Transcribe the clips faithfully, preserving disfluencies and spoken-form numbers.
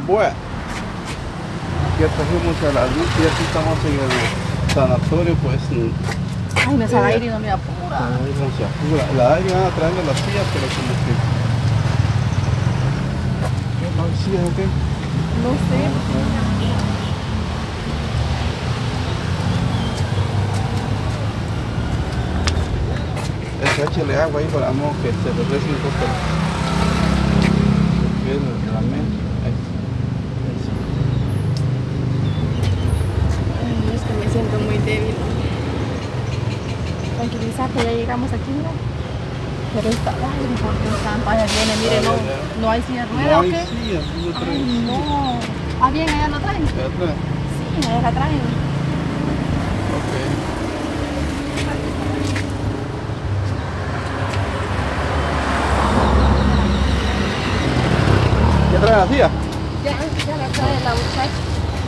Bueno, ya trajimos a la luz y aquí estamos en el sanatorio, pues. Ay, me sale aire y no me apura. Ay, no se apura. La aire van a traerle las sillas, pero como que... ¿Qué no hay sillas o qué? No sé. Es échale agua ahí para no que se regrese un poco. Porque es el ramén. Ay, es que me siento muy débil. Tranquilízate, ya llegamos aquí, mira. Pero está aire porque está allá viene, mire, no, no hay silla de rueda No o hay qué. sillas, no traen Ay, sillas. no. Ah, bien, allá lo traen. ¿Ya traen? Sí, allá la traen. Ok. ¿Ya traen la silla? Ya, ya la trae la muchacha.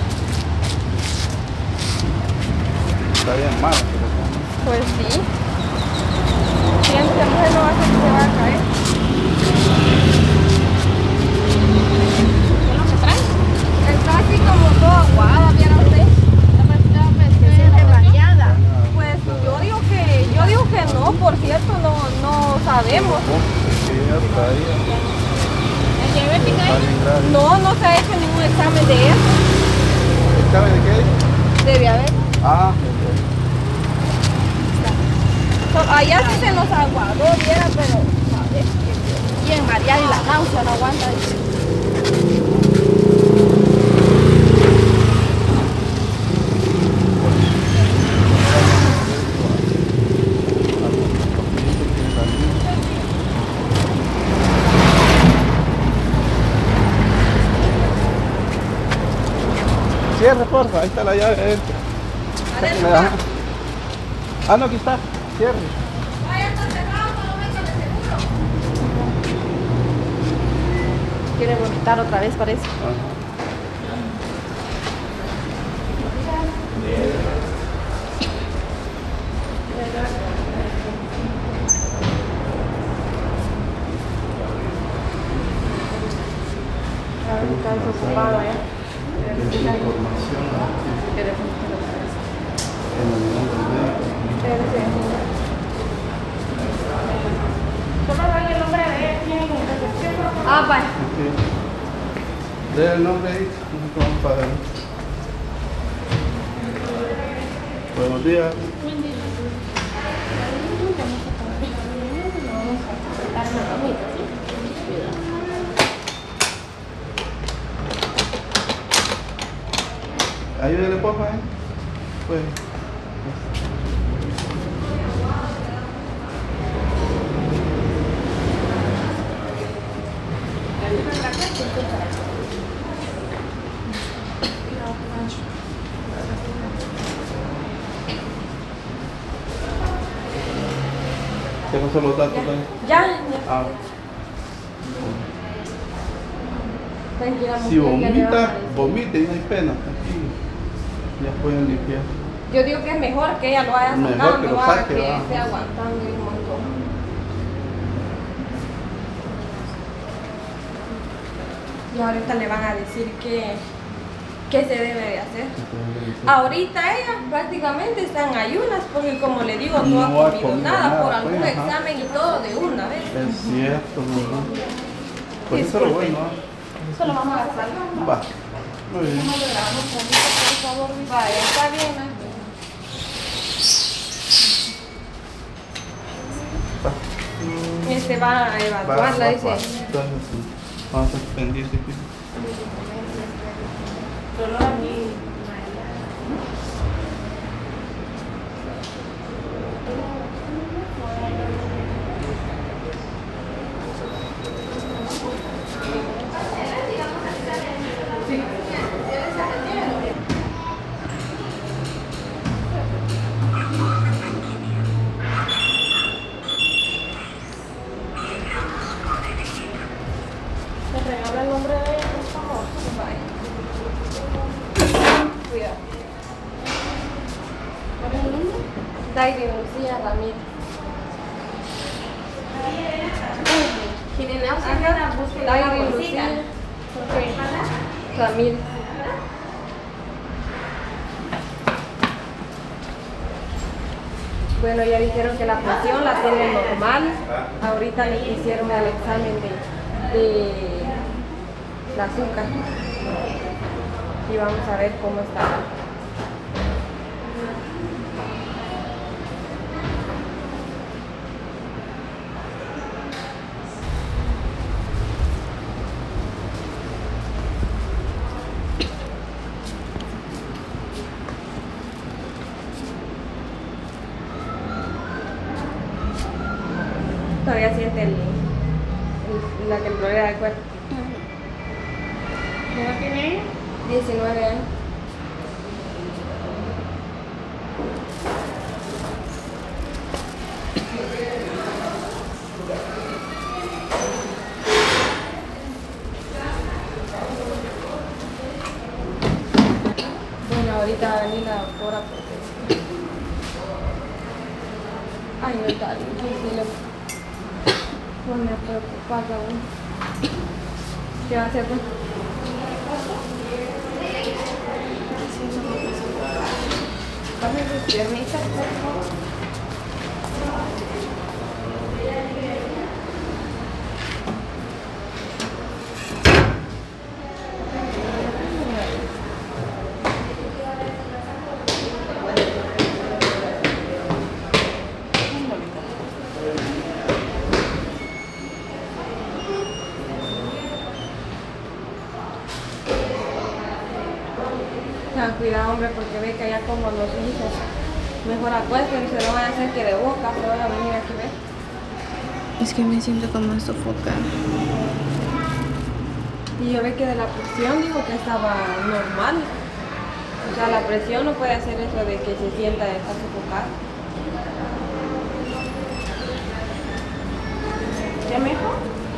Está bien mal. Pues sí. Siempre la mujer no va a hacer que se va a caer. ¿Qué es lo que trae? Está así como toda aguada, ¿viera usted? ¿Se siente mareada? Pues yo digo que, yo digo que no, por cierto, no, no sabemos. ¿El diabética ella? No, no se ha hecho ningún examen de eso. ¿Examen de qué? De diabetes. Ah, So, allá sí se nos aguadó, viera, pero ¿sabes? Bien mareada y la náusea no aguanta. cierre, porfa, ahí está la llave adentro. ¿Adentro? Ah, no, aquí está, cierre. Ahí está cerrado, solo venga de seguro. Quiere vomitar otra vez, parece. Ajá. Está desocupado, ¿eh? Información en el nombre de Solo doy el nombre de él, ¿quién es? Ah, vale. de el nombre ahí, vamos para ver. Buenos días. Ayúdale, porfa, ¿eh? Pues. ¿Qué son los datos también? Ya, ya. Ah. Tranquila, Si mujer, ya le va a vomita, aparecer. vomite y no hay pena. Aquí ya pueden limpiar. Yo digo que es mejor que ella lo vaya Mejor sacando, que lo a saque, que va. esté aguantando un montón. Y ahorita le van a decir que, que se debe de hacer. Ahorita ella prácticamente está en ayunas porque como le digo no, No ha ha comido comido nada, nada, por pues, algún ajá. examen y todo de una vez. Es cierto, ¿no? Pues eso es lo bueno, ¿ah? Solo vamos a gastar. Va. Muy bien. ¿Cómo le damos, por favor? Vaya, está bien, ¿no? Va. Este va a evaluarla, Va, dice. va, va. Entonces, sí. Vamos a estar pendientes aquí. Solo a mí. ¿Me regala el nombre de ella, por favor? Bye. Cuidado. ¿Cuál es el nombre? Dairi Lucía Ramírez. Dairi Lucía. Ramírez. Bueno, ya dijeron que la presión la tiene normal. Ahorita le hicieron el examen de, de la azúcar. Y vamos a ver cómo está. Todavía siente el, el, la temblorera del cuerpo. ¿Qué edad tiene ella? diecinueve años. Bueno, ahorita va a venir la doctora porque... Ay, no está difícil. No me preocupa aún. ¿Qué va a hacer? Pues? Dame sus piernitas, por favor. Cuidado, hombre, porque ve que allá como los hijos mejor acuéstense, no van a hacer que de boca se van a venir aquí, ¿ves? Es que me siento como sofocada. Y yo ve que de la presión dijo que estaba normal. O sea, la presión no puede hacer eso de que se sienta de estar sofocada. ¿Ya mejor?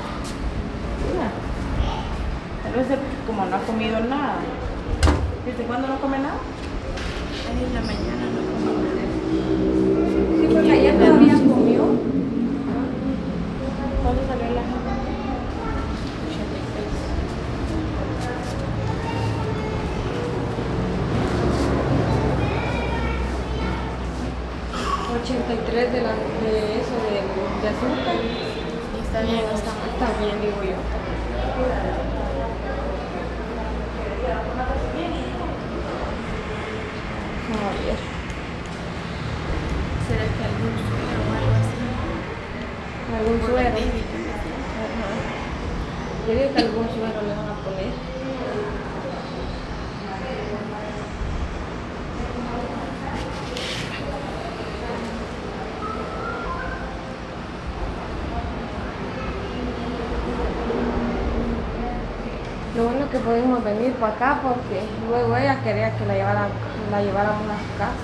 Tal vez como no ha comido nada. ¿Desde cuándo no come nada? Ay, en la mañana no come nada. Sí, porque ayer todavía comió. ¿Cuándo salió la gente? ochenta y tres de, la, de eso, de, de azúcar. Y está bien, no está mal. Está bien, digo yo. A ver. ¿Será que algún suero o algo así? ¿Algún Por suero? la débil, Ajá. Yo digo que algún suero le van a poner. Lo bueno que pudimos venir para acá porque luego ella quería que la llevara, la lleváramos a su casa.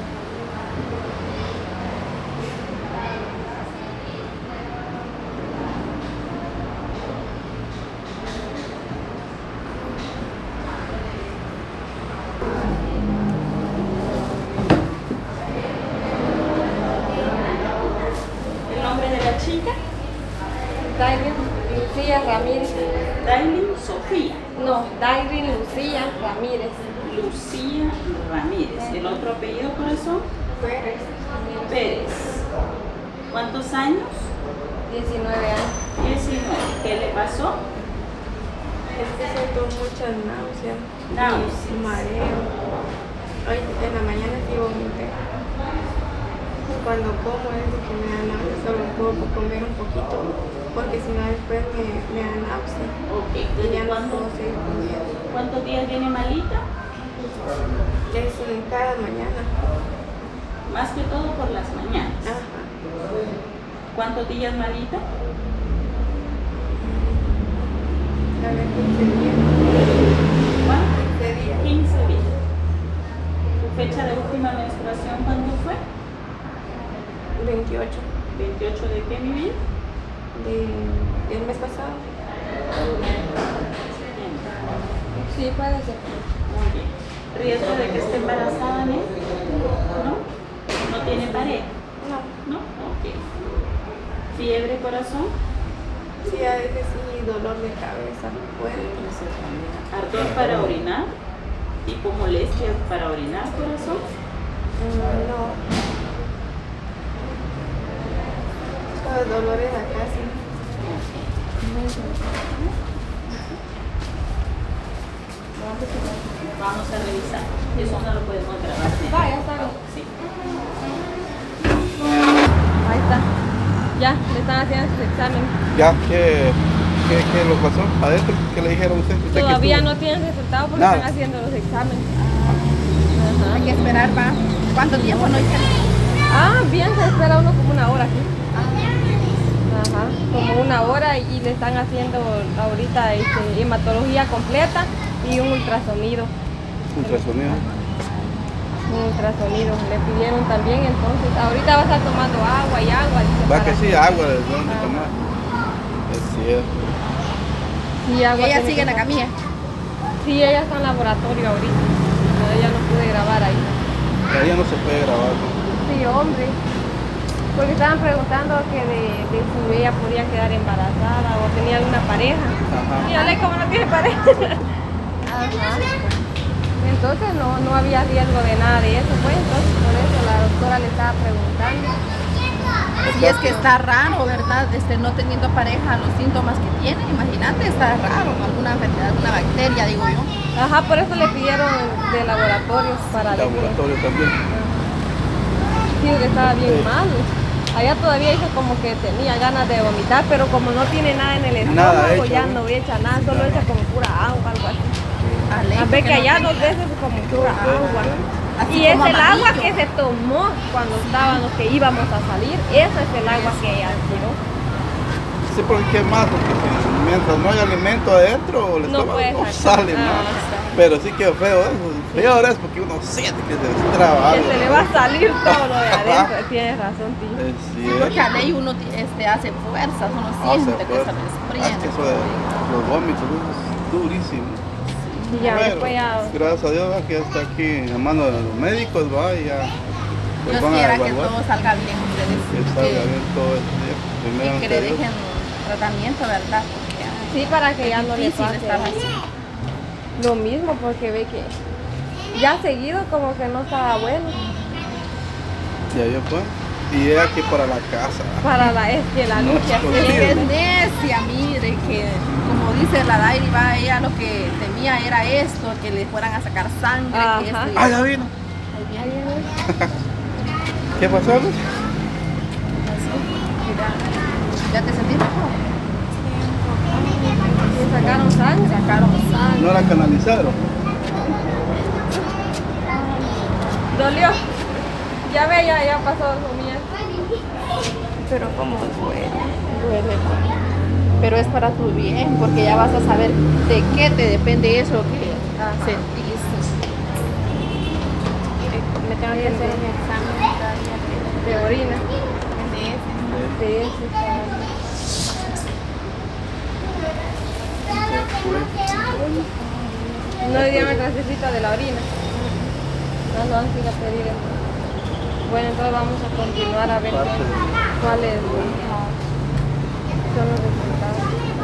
¿El nombre de la chica? Dairin Lucía Ramírez. Dailin Sofía. No, Dairin Lucía Ramírez. Lucía Ramírez. ¿El otro apellido, corazón? Pérez. Pérez. ¿Cuántos años? diecinueve años. diecinueve. ¿Qué le pasó? Es que siento muchas náuseas, Náuseas. y mareo. Hoy en la mañana sí vomité. Cuando como es de que me da náuseas, solo puedo comer un poquito, porque si no después me, me da náuseas. Ok. Y ¿Desde ya no cuándo- puedo seguir comiendo. ¿Cuántos días viene malita? Es en cada mañana. Más que todo por las mañanas. Ajá. ¿Cuántos días malita? A ver, quince días. ¿Cuánto? quince días. quince días. ¿Su fecha de última menstruación cuándo fue? veintiocho veintiocho de qué, mi vida? de, del mes pasado. Bien. Sí, puede ser. Muy bien. ¿Riesgo de que esté embarazada, ¿no? ¿No? ¿No tiene pareja? No, ¿No? Ok. ¿Fiebre, corazón? Sí, a veces sí, dolor de cabeza fuerte. ¿Ardor para orinar? ¿Tipo molestias para orinar, corazón? Mm, no. Los dolores acá sí. Vamos a revisar. Eso no lo podemos grabar. Va, ya está bien. Sí. Ahí está. Ya, le están haciendo su examen. Ya, ¿qué, qué, qué lo pasó adentro? ¿Qué le dijeron a usted? ¿Usted Todavía que no tienen resultado porque Nada. están haciendo los exámenes. Hay que esperar, va. ¿Cuánto tiempo no hicieron? Ah, bien, se espera uno como una hora aquí. Ajá, como una hora y le están haciendo ahorita este, hematología completa y un ultrasonido. ultrasonido? Un ultrasonido. Le pidieron también, entonces, ahorita va a estar tomando agua y agua. dice, Va para que sí, agua de dónde Ajá. tomar. Es cierto. Sí, agua Ella tiene sigue en que la tomar. camilla. Sí, ella está en laboratorio ahorita. No, ella no pude grabar ahí. Ahí ya no se puede grabar, ¿no? Sí, hombre. Porque estaban preguntando que de, de si ella podía quedar embarazada o tenía alguna pareja. Ajá. Y yo le como no tiene pareja. Ajá. Entonces no, no había riesgo de nada de eso, pues. Entonces por eso la doctora le estaba preguntando. Si es que está raro, ¿verdad? Este, no teniendo pareja, los síntomas que tiene, imagínate, está raro, alguna enfermedad, alguna bacteria, digo yo. Ajá, por eso le pidieron de laboratorios para ver. Laboratorio también. Sí, que estaba bien mal. Allá todavía dice como que tenía ganas de vomitar, pero como no tiene nada en el Nada estómago, hecho, ya ¿no? no echa nada, solo echa como pura agua, algo así. Alegre, A ver que no allá tenga- dos veces como pura agua. Así Y es como el agua amarillo. que se tomó cuando estábamos, que íbamos a salir, eso es el agua que ella tiró. Sí, porque ¿qué más? Porque si- mientras no hay alimento adentro, el No estómago puede no sacar. sale Ah, más. está. Pero sí que feo eso. Peor es porque uno siente que se destraba Que algo. se le va a salir todo lo de adentro. Tienes razón, tío. Es Sí, porque a cierto. ley uno ti- este, hace fuerzas, uno Hace siente que fuerza. se le Ah, desprende. es que eso de los vómitos eso es durísimo. Y ya Bueno, después ya. gracias a Dios va, que ya está aquí en mano de los médicos, va, y ya pues Dios van a quiera que evaluar, todo salga bien, ustedes. que salga que- bien todo este día. y Primeramente que le Dios. dejen tratamiento, ¿verdad? Porque ay, Sí, para que ya no le difícil pase estar así. lo mismo, porque ve que ya seguido como que no estaba bueno. Ya yo pues. Y es aquí para la casa. Para la, es que la No, lucha es Es que es siempre. necia, mire, que como dice la Dairi, va, ella lo que temía era esto, que le fueran a sacar sangre, que Ajá. esto y Ah, ya vino. Ahí viene. Ahí viene. ¿Qué pasó, Luz? Mira, ¿ya te sentís mejor? Le sacaron sangre. Sacaron sangre. No la canalizaron. Dolió. Ya ve, ya, ya pasó su mía. Pero como duele, duele. Pero es para tu bien, porque ya vas a saber de qué te depende eso que Ajá. sentís. Me tengo que hacer un examen todavía De orina. de ese. De ese. No le dieron el trastecito de la orina. No lo han sido a pedir. Bueno, entonces vamos a continuar a ver Parte de- cuáles son los resultados.